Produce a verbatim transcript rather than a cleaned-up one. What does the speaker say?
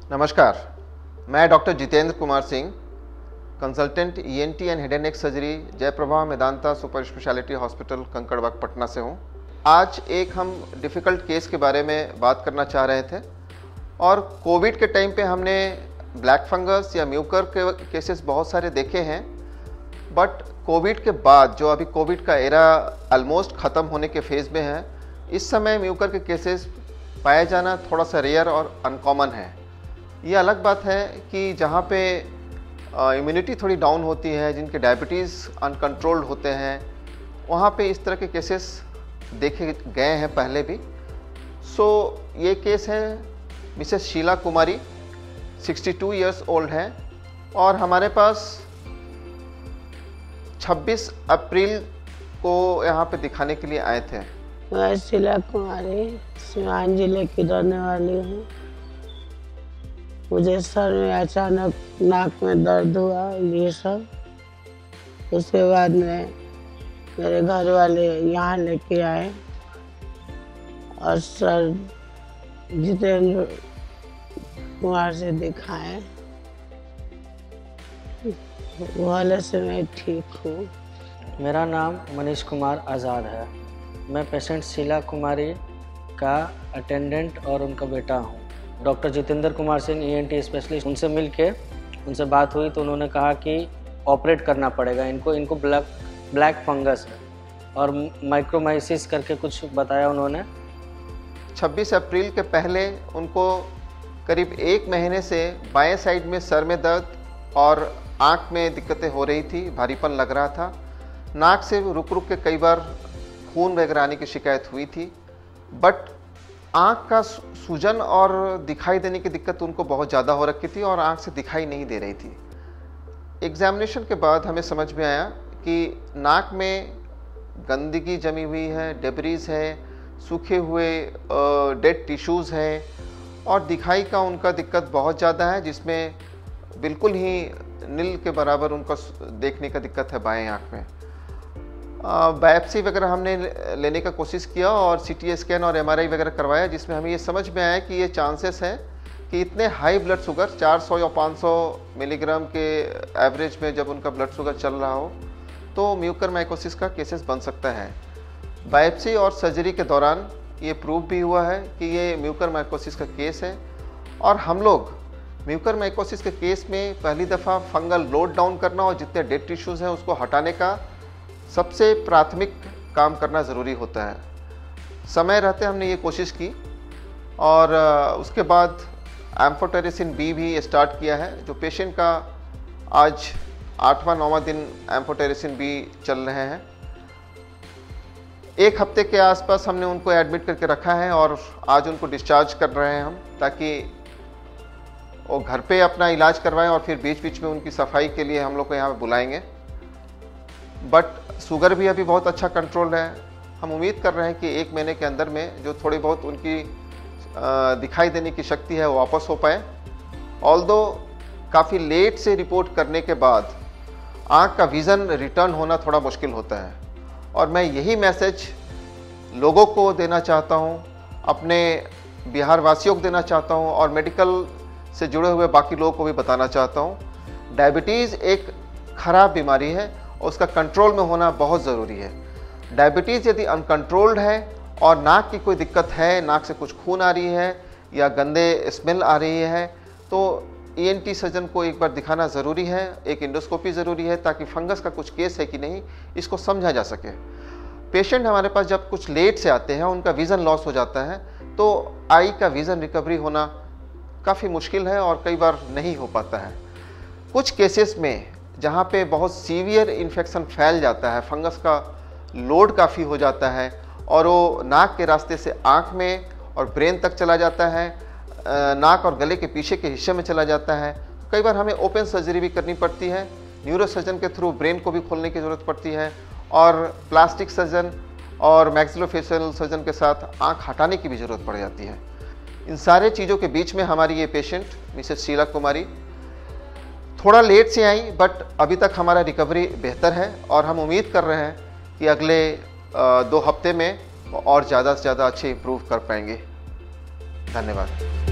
नमस्कार, मैं doctor Jitendra Kumar Singh, consultant ENT and head and neck surgery Jaiprabha Medanta super speciality hospital Kankarbagh Patna से हूँ। आज एक हम डिफ़िकल्ट केस के बारे में बात करना चाह रहे थे और कोविड के टाइम पे हमने ब्लैक फंगस या म्यूकर के केसेस बहुत सारे देखे हैं, बट कोविड के बाद जो अभी कोविड का एरा ऑलमोस्ट ख़त्म होने के फेज़ में है, इस समय म्यूकर के केसेस पाया जाना थोड़ा सा रेयर और अनकॉमन है। ये अलग बात है कि जहाँ पे इम्यूनिटी थोड़ी डाउन होती है, जिनके डायबिटीज़ अनकंट्रोल्ड होते हैं, वहाँ पे इस तरह के केसेस देखे गए हैं पहले भी। सो so, ये केस है मिसेस शीला कुमारी, बासठ इयर्स ओल्ड हैं और हमारे पास छब्बीस अप्रैल को यहाँ पे दिखाने के लिए आए थे। मैं शीला कुमारी सिवान जिले की रहने वाली हूँ। मुझे सर में अचानक नाक में दर्द हुआ, ये सब। उसके बाद में मेरे घर वाले यहाँ लेके आए और सर जितेंद्र कुमार से दिखाए। वो वाले से मैं ठीक हूँ। मेरा नाम मनीष कुमार आज़ाद है। मैं पेशेंट शीला कुमारी का अटेंडेंट और उनका बेटा हूँ। Doctor Jitendra Kumar Singh ENT specialist, उनसे मिलके उनसे बात हुई तो उन्होंने कहा कि ऑपरेट करना पड़ेगा इनको इनको ब्लैक ब्लैक फंगस है और माइक्रोमाइसिस करके कुछ बताया उन्होंने। छब्बीस अप्रैल के पहले उनको करीब एक महीने से बाएं साइड में सर में दर्द और आँख में दिक्कतें हो रही थी, भारीपन लग रहा था। नाक से रुक रुक के कई बार खून वगैरह आने की शिकायत हुई थी, बट आँख का सूजन और दिखाई देने की दिक्कत उनको बहुत ज़्यादा हो रखी थी और आँख से दिखाई नहीं दे रही थी। एग्जामिनेशन के बाद हमें समझ में आया कि नाक में गंदगी जमी हुई है, डेब्रीज है, सूखे हुए डेड टिश्यूज़ हैं और दिखाई का उनका दिक्कत बहुत ज़्यादा है, जिसमें बिल्कुल ही नील के बराबर उनका देखने का दिक्कत है बाएं आँख में। बायोप्सी वगैरह हमने लेने का कोशिश किया और सीटी स्कैन और एमआरआई वगैरह करवाया, जिसमें हमें ये समझ में आया कि ये चांसेस है कि इतने हाई ब्लड शुगर चार सौ या पाँच सौ मिलीग्राम के एवरेज में जब उनका ब्लड शुगर चल रहा हो तो म्यूकर माइकोसिस का केसेस बन सकता है। बायोप्सी और सर्जरी के दौरान ये प्रूव भी हुआ है कि ये म्यूकर माइकोसिस का केस है और हम लोग म्यूकर माइकोसिस के केस में पहली दफ़ा फंगल लोड डाउन करना और जितने डेड टिश्यूज़ हैं उसको हटाने का सबसे प्राथमिक काम करना ज़रूरी होता है। समय रहते हमने ये कोशिश की और उसके बाद एम्फोटेरिसिन बी भी स्टार्ट किया है, जो पेशेंट का आज आठवां नौवां दिन एम्फोटेरिसिन बी चल रहे हैं। एक हफ्ते के आसपास हमने उनको एडमिट करके रखा है और आज उनको डिस्चार्ज कर रहे हैं हम, ताकि वो घर पे अपना इलाज करवाएं और फिर बीच बीच में उनकी सफाई के लिए हम लोग को यहाँ पे बुलाएंगे। बट शुगर भी अभी बहुत अच्छा कंट्रोल है। हम उम्मीद कर रहे हैं कि एक महीने के अंदर में जो थोड़ी बहुत उनकी दिखाई देने की शक्ति है वो वापस हो पाए। ऑल्दो काफ़ी लेट से रिपोर्ट करने के बाद आँख का विज़न रिटर्न होना थोड़ा मुश्किल होता है और मैं यही मैसेज लोगों को देना चाहता हूँ, अपने बिहार वासियों को देना चाहता हूँ और मेडिकल से जुड़े हुए बाकी लोगों को भी बताना चाहता हूँ। डायबिटीज़ एक खराब बीमारी है और उसका कंट्रोल में होना बहुत ज़रूरी है। डायबिटीज़ यदि अनकंट्रोल्ड है और नाक की कोई दिक्कत है, नाक से कुछ खून आ रही है या गंदे स्मेल आ रही है, तो ईएनटी सर्जन को एक बार दिखाना ज़रूरी है। एक इंडोस्कोपी ज़रूरी है ताकि फंगस का कुछ केस है कि नहीं इसको समझा जा सके। पेशेंट हमारे पास जब कुछ लेट से आते हैं, उनका विज़न लॉस हो जाता है, तो आई का विज़न रिकवरी होना काफ़ी मुश्किल है और कई बार नहीं हो पाता है। कुछ केसेस में जहाँ पे बहुत सीवियर इन्फेक्शन फैल जाता है, फंगस का लोड काफ़ी हो जाता है और वो नाक के रास्ते से आँख में और ब्रेन तक चला जाता है, नाक और गले के पीछे के हिस्से में चला जाता है, कई बार हमें ओपन सर्जरी भी करनी पड़ती है। न्यूरोसर्जन के थ्रू ब्रेन को भी खोलने की ज़रूरत पड़ती है और प्लास्टिक सर्जन और मैक्सिलोफेशियल सर्जन के साथ आँख हटाने की भी ज़रूरत पड़ जाती है। इन सारे चीज़ों के बीच में हमारी ये पेशेंट मिसेस शीला कुमारी थोड़ा लेट से आई, बट अभी तक हमारा रिकवरी बेहतर है और हम उम्मीद कर रहे हैं कि अगले दो हफ्ते में और ज़्यादा से ज़्यादा अच्छे इम्प्रूव कर पाएंगे। धन्यवाद।